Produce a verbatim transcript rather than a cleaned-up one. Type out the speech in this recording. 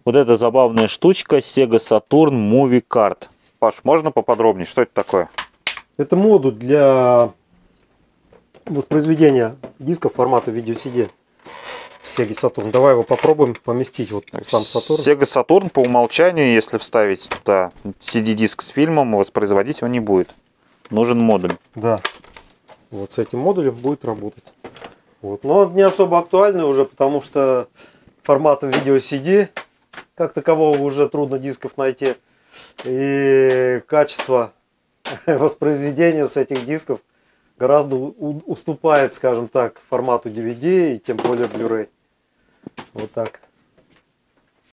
Вот эта забавная штучка Sega Saturn Movie Card. Паш, можно поподробнее? Что это такое? Это модуль для воспроизведения дисков формата видео си ди в Sega Saturn. Давай его попробуем поместить. Вот сам Saturn. Sega Saturn по умолчанию, если вставить туда си ди-диск с фильмом, воспроизводить его не будет. Нужен модуль. Да. Вот с этим модулем будет работать. Вот. Но он не особо актуальный уже, потому что форматом видео си ди как такового уже трудно дисков найти. И качество воспроизведения с этих дисков гораздо уступает, скажем так, формату ди ви ди и тем более Blu-ray. Вот так.